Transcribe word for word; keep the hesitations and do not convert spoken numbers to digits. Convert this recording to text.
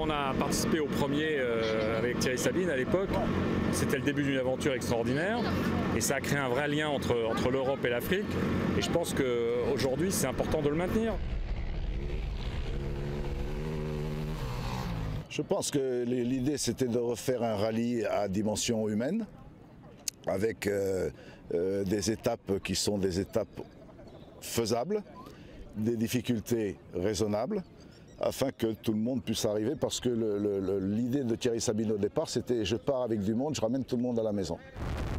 on a participé au premier euh, avec Thierry Sabine à l'époque, c'était le début d'une aventure extraordinaire et ça a créé un vrai lien entre, entre l'Europe et l'Afrique et je pense qu'aujourd'hui c'est important de le maintenir. Je pense que l'idée c'était de refaire un rallye à dimension humaine avec euh, euh, des étapes qui sont des étapes faisables, des difficultés raisonnables, afin que tout le monde puisse arriver, parce que l'idée de Thierry Sabine au départ, c'était je pars avec du monde, je ramène tout le monde à la maison.